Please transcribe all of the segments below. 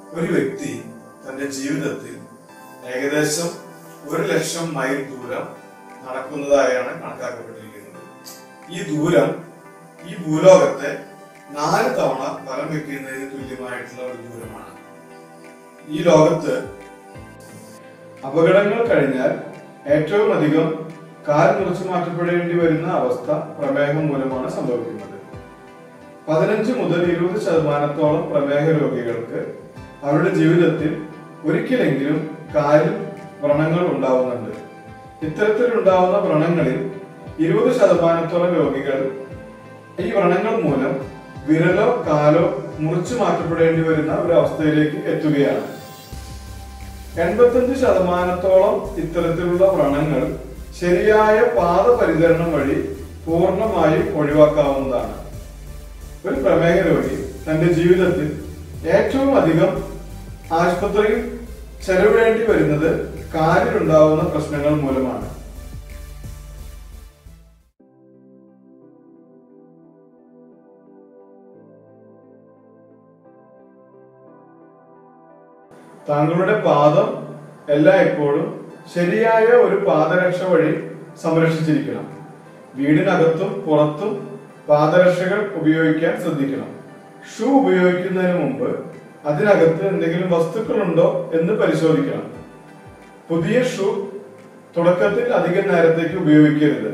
ഒരു വ്യക്തി തന്റെ ജീവിതത്തിൽ ഏകദേശം 1,00,000 മൈൽ ദൂരം നടക്കുന്നതായാണ് കണക്കാക്കപ്പെട്ടിരിക്കുന്നത്. ഈ ദൂരം ഈ ഭൂലോകത്തെ 4 തവണ വലം വെക്കുന്നതിന് തുല്യമായിട്ടുള്ള ഒരു ദൂരമാണ്. ഈ ലോകത്ത് അപകടങ്ങൾ കഴിഞ്ഞാൽ ഏറ്റവും അധികം കാൽ മുറിച്ചു മാറ്റപ്പെടേണ്ടി വരുന്ന അവസ്ഥ പ്രമേഹം മൂലമാണ് സംഭവിക്കുന്നത്. 15 മുതൽ 20% പ്രമേഹ രോഗികൾക്ക് അവരുടെ ജീവിതത്തിൽ ഒരിക്കലെങ്കിലും കാലിൽ വ്രണങ്ങൾ ഉണ്ടാവുന്നുണ്ട്. ഇത്തരത്തിലുണ്ടാവുന്ന വ്രണങ്ങളിൽ 20% രോഗികൾ ഈ വ്രണങ്ങൾ മൂലം വിരലോ കാലോ മുറിച്ചു മാറ്റപ്പെടേണ്ടി വരുന്ന ഒരു അവസ്ഥയിലേക്ക് എത്തുകയാണ്. 85% ഇത്തരത്തിലുള്ള വ്രണങ്ങൾ ശരിയായ പാദപരിചരണം വഴി പൂർണ്ണമായും ഒഴിവാക്കാവുന്നതാണ്. ഒരു പ്രമേഹ രോഗി തന്റെ ജീവിതത്തിൽ ഏറ്റവും അധികം ആശുപത്രിയിൽ ചെലവിടേണ്ടി വരുന്നത് കാലിലുണ്ടാവുന്ന പ്രശ്നങ്ങൾ മൂലമാണ്. താങ്കളുടെ പാദം എല്ലായ്പ്പോഴും ശരിയായ ഒരു പാദരക്ഷ വഴി സംരക്ഷിച്ചിരിക്കണം. വീടിനകത്തും പുറത്തും പാദരക്ഷകൾ ഉപയോഗിക്കാൻ ശ്രദ്ധിക്കണം. ഷൂ ഉപയോഗിക്കുന്നതിന് മുമ്പ് അതിനകത്ത് എന്തെങ്കിലും വസ്തുക്കളുണ്ടോ എന്ന് പരിശോധിക്കണം. പുതിയ ഷൂ തുടക്കത്തിൽ അധികം നേരത്തേക്ക് ഉപയോഗിക്കരുത്.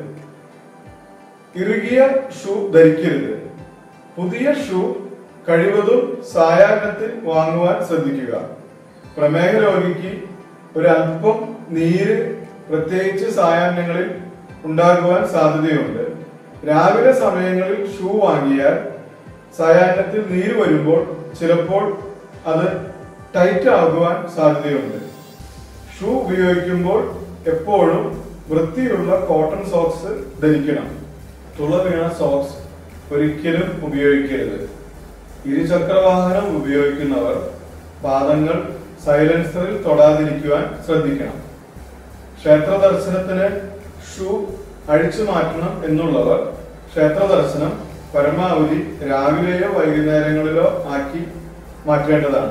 ഇറുകിയ ഷൂ ധരിക്കരുത്. പുതിയ ഷൂ കഴിവതും സായാഹ്നത്തിൽ വാങ്ങുവാൻ ശ്രദ്ധിക്കുക. പ്രമേഹ രോഗിക്ക് ഒരല്പം നീര് പ്രത്യേകിച്ച് സായാഹ്നങ്ങളിൽ ഉണ്ടാകുവാൻ സാധ്യതയുണ്ട്. രാവിലെ സമയങ്ങളിൽ ഷൂ വാങ്ങിയാൽ സായാഹ്നത്തിൽ നീര് വരുമ്പോൾ ചിലപ്പോൾ അത് ടൈറ്റ് ആകുവാൻ സാധ്യതയുണ്ട്. ഷൂ ഉപയോഗിക്കുമ്പോൾ എപ്പോഴും വൃത്തിയുള്ള കോട്ടൺ സോക്സ് ധരിക്കണം. തുളവീണ സോക്സ് ഒരിക്കലും ഉപയോഗിക്കരുത്. ഇരുചക്രവാഹനം ഉപയോഗിക്കുന്നവർ പാദങ്ങൾ സൈലൻസറിൽ തൊടാതിരിക്കുവാൻ ശ്രദ്ധിക്കണം. ക്ഷേത്ര ദർശനത്തിന് ഷൂ അഴിച്ചു മാറ്റണം എന്നുള്ളവർ ക്ഷേത്ര ദർശനം പരമാവധി രാവിലെയോ വൈകുന്നേരങ്ങളിലോ ആക്കി മാറ്റേണ്ടതാണ്.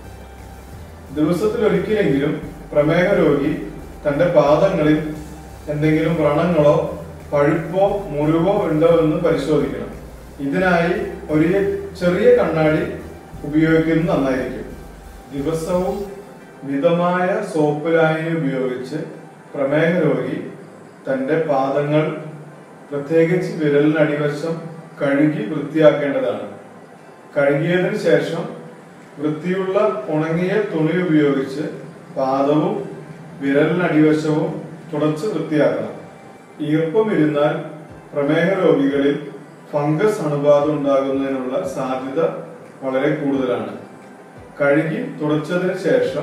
ദിവസത്തിൽ ഒരിക്കലെങ്കിലും പ്രമേഹ രോഗി തന്റെ പാദങ്ങളിൽ എന്തെങ്കിലും വ്രണങ്ങളോ പഴുപ്പോ മുറിവോ ഉണ്ടോ എന്ന് പരിശോധിക്കണം. ഇതിനായി ഒരു ചെറിയ കണ്ണാടി ഉപയോഗിക്കുന്നത് നന്നായിരിക്കും. ദിവസവും മിതമായ സോപ്പ് ലായനി ഉപയോഗിച്ച് പ്രമേഹ രോഗി തന്റെ പാദങ്ങൾ പ്രത്യേകിച്ച് വിരലിനടിവശം കഴുകി വൃത്തിയാക്കേണ്ടതാണ്. കഴുകിയതിനു ശേഷം വൃത്തിയുള്ള ഉണങ്ങിയ തുണി ഉപയോഗിച്ച് പാദവും വിരലിനടിവശവും തുടച്ച് വൃത്തിയാക്കണം. ഈർപ്പം ഇരുന്നാൽ പ്രമേഹ രോഗികളിൽ ഫംഗസ് അണുബാധ ഉണ്ടാകുന്നതിനുള്ള സാധ്യത വളരെ കൂടുതലാണ്. കഴുകി തുടച്ചതിന് ശേഷം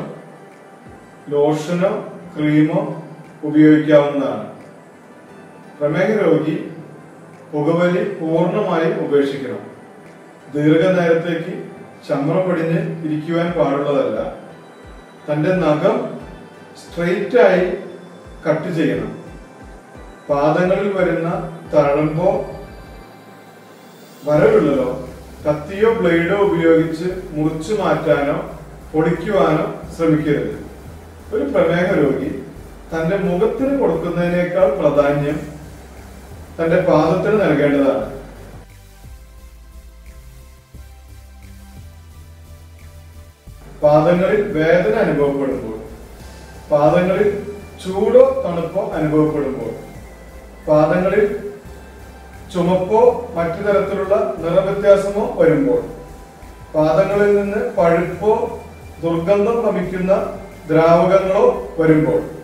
ലോഷനോ ക്രീമോ ഉപയോഗിക്കാവുന്നതാണ്. പ്രമേഹ രോഗി പുകവലി പൂർണ്ണമായും ഉപേക്ഷിക്കണം. ദീർഘനേരത്തേക്ക് ചമ്രം പടിഞ്ഞ് ഇരിക്കുവാൻ പാടുള്ളതല്ല. തന്റെ നഖം സ്ട്രെയിറ്റ് ആയി കട്ട് ചെയ്യണം. പാദങ്ങളിൽ വരുന്ന തഴമ്പോ വരവിള്ളലോ കത്തിയോ ബ്ലേഡോ ഉപയോഗിച്ച് മുറിച്ചു മാറ്റാനോ പൊടിക്കുവാനോ ശ്രമിക്കരുത്. ഒരു പ്രമേഹ രോഗി തന്റെ മുഖത്തിന് കൊടുക്കുന്നതിനേക്കാൾ പ്രാധാന്യം തന്റെ പാദത്തിന് നൽകേണ്ടതാണ്. പാദങ്ങളിൽ വേദന അനുഭവപ്പെടുമ്പോൾ, പാദങ്ങളിൽ ചൂടോ തണുപ്പോ അനുഭവപ്പെടുമ്പോൾ, പാദങ്ങളിൽ ചുമപ്പോ മറ്റു തരത്തിലുള്ള നിറവ്യത്യാസമോ വരുമ്പോൾ, പാദങ്ങളിൽ നിന്ന് പഴുപ്പോ ദുർഗന്ധം വമിക്കുന്ന ദ്രാവകങ്ങളോ വരുമ്പോൾ,